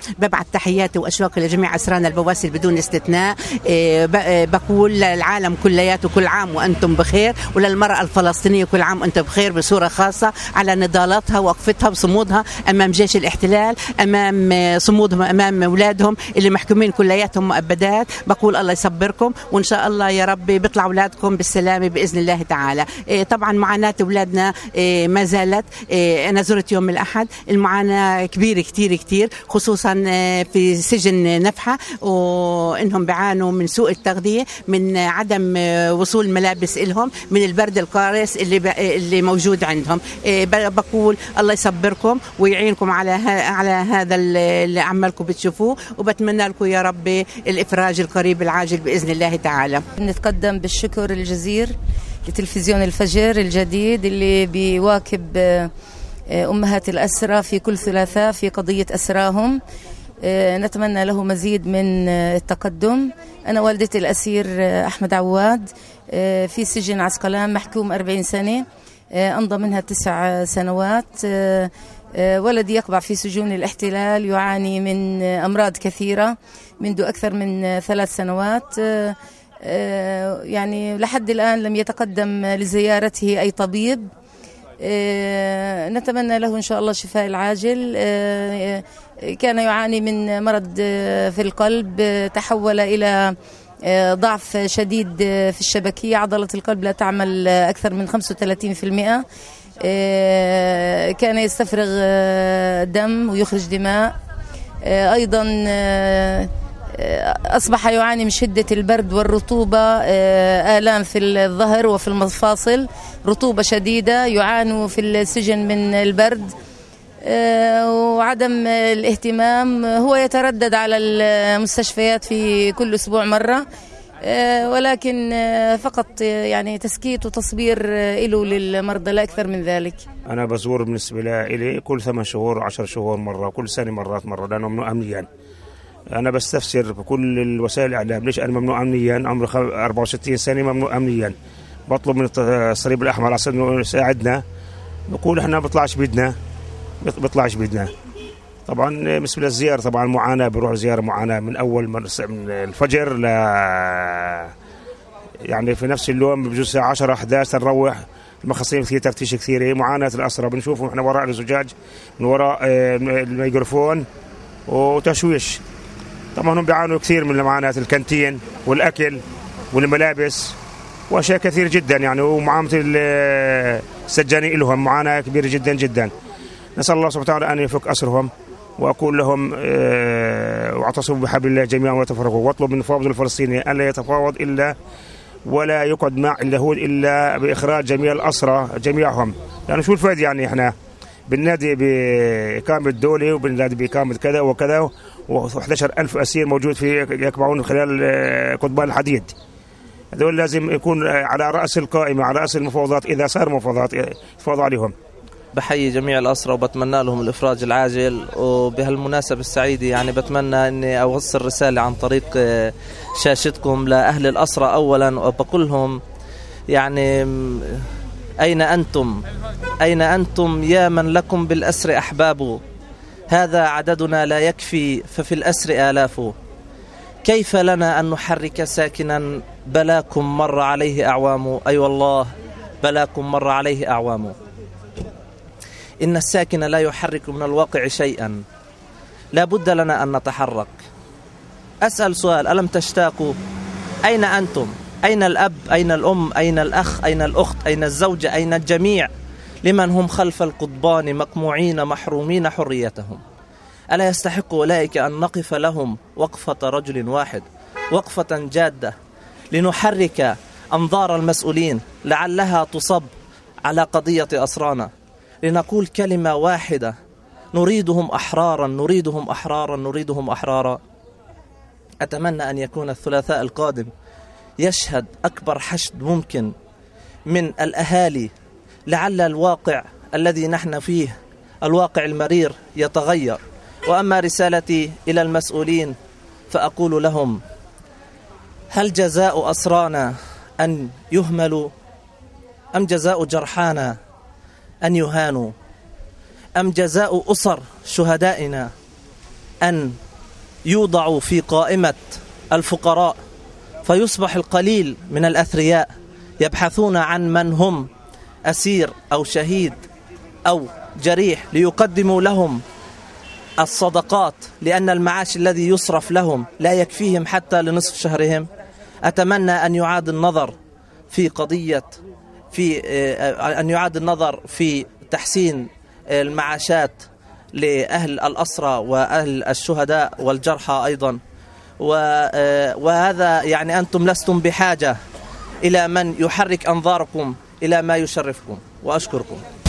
ببعث تحياتي وأشواقي لجميع أسرانا البواسل بدون استثناء. بقول للعالم كلياته كل عام وأنتم بخير، وللمرأة الفلسطينية كل عام وأنتم بخير بصورة خاصة على نضالاتها ووقفتها وصمودها أمام جيش الاحتلال، أمام صمودهم أمام أولادهم اللي محكومين كلياتهم مؤبدات. بقول الله يصبركم، وإن شاء الله يا رب بيطلع أولادكم بالسلامة بإذن الله تعالى. طبعا معاناة أولادنا ما زالت. أنا زرت يوم الأحد، المعاناة كبيرة كتير كتير، خصوصا في سجن نفحة، وإنهم بيعانوا من سوء التغذية، من عدم وصول ملابس إلهم، من البرد القارس اللي موجود عندهم. بقول الله يصبركم ويعينكم على هذا اللي عمالكم بتشوفوه، وبتمنى لكم يا رب الإفراج القريب العاجل بإذن الله تعالى. نتقدم بالشكر الجزير لتلفزيون الفجر الجديد اللي بيواكب أمهات الأسرى في كل ثلاثاء في قضية أسراهم. نتمنى له مزيد من التقدم. أنا والدة الأسير أحمد عواد في سجن عسقلان محكوم 40 سنة، أمضى منها 9 سنوات. ولدي يقبع في سجون الاحتلال يعاني من أمراض كثيرة منذ أكثر من 3 سنوات. يعني لحد الآن لم يتقدم لزيارته أي طبيب. نتمنى له إن شاء الله الشفاء العاجل. كان يعاني من مرض في القلب تحول إلى ضعف شديد في الشبكية، عضلة القلب لا تعمل أكثر من 35%. كان يستفرغ دم ويخرج دماء. أيضا أصبح يعاني من شدة البرد والرطوبة، آلام في الظهر وفي المفاصل، رطوبة شديدة، يعانوا في السجن من البرد وعدم الاهتمام. هو يتردد على المستشفيات في كل أسبوع مرة، ولكن فقط يعني تسكيت وتصبير له للمرضى لا أكثر من ذلك. أنا بزور بالنسبة لي كل 8 شهور 10 شهور مرة، كل سنة مرة، لأنه ممنوع أمنيا. أنا بستفسر بكل الوسائل الإعلام ليش أنا ممنوع أمنيا، عمري 64 سنة ممنوع أمنيا. بطلب من الصليب الأحمر على أساس إنه يساعدنا، بقول إحنا بيطلعش بيدنا. طبعا بالنسبة للزيارة طبعا معاناة، بروح زيارة معاناة من أول من الفجر ل يعني في نفس اليوم بجوز الساعة 10 11 نروح. المخصصين كثير، تفتيش كثير، معاناة الأسرى بنشوفهم إحنا وراء الزجاج، من وراء الميكروفون وتشويش. طبعا هم بيعانوا كثير من معاناة الكانتين والأكل والملابس وأشياء كثير جدا يعني، ومعاملة السجانين لهم معاناة كبيرة جدا جدا. نسأل الله سبحانه وتعالى أن يفك أسرهم، وأقول لهم واعتصموا بحبل الله جميعا ولا تفرقوا، واطلب من المفاوض الفلسطيني ألا يتفاوض إلا ولا يقعد مع اليهود إلا بإخراج جميع الأسرى جميعهم. يعني شو الفائدة يعني إحنا بالنادي بإقامة دولة وبالنادي بإقامة كذا وكذا، و11,000 أسير موجود في يقبعون خلال قضبان الحديد. هذول لازم يكون على رأس القائمة، على رأس المفاوضات، إذا صار مفاوضات يتفاوضوا عليهم. بحيي جميع الأسرى وبتمنى لهم الإفراج العاجل. وبهالمناسبة السعيدة يعني بتمنى أني أوصل رسالة عن طريق شاشتكم لأهل الأسرى أولا، وبقول لهم يعني أين أنتم يا من لكم بالأسر أحباب؟ هذا عددنا لا يكفي ففي الأسر آلاف. كيف لنا أن نحرك ساكنا بلاكم مر عليه أعوام؟ أي والله بلاكم مر عليه أعوام. إن الساكن لا يحرك من الواقع شيئا، لا بد لنا أن نتحرك. أسأل سؤال، ألم تشتاقوا؟ أين أنتم؟ أين الأب؟ أين الأم؟ أين الأخ؟ أين الأخت؟ أين الزوجة؟ أين الجميع لمن هم خلف القضبان مقموعين محرومين حريتهم؟ ألا يستحق أولئك أن نقف لهم وقفة رجل واحد، وقفة جادة، لنحرك أنظار المسؤولين لعلها تصب على قضية أسرانا، لنقول كلمة واحدة: نريدهم أحرارا، نريدهم أحرارا، نريدهم أحرارا. أتمنى أن يكون الثلاثاء القادم يشهد أكبر حشد ممكن من الأهالي، لعل الواقع الذي نحن فيه، الواقع المرير، يتغير. وأما رسالتي إلى المسؤولين فأقول لهم: هل جزاء أسرانا أن يهملوا؟ أم جزاء جرحانا أن يهانوا؟ أم جزاء أسر شهدائنا أن يوضعوا في قائمة الفقراء، فيصبح القليل من الأثرياء يبحثون عن من هم أسير أو شهيد أو جريح ليقدموا لهم الصدقات، لأن المعاش الذي يصرف لهم لا يكفيهم حتى لنصف شهرهم. أتمنى أن يعاد النظر في قضية أن يعاد النظر في تحسين المعاشات لأهل الأسرى وأهل الشهداء والجرحى أيضا. وهذا يعني أنتم لستم بحاجة إلى من يحرك أنظاركم إلى ما يشرفكم، وأشكركم.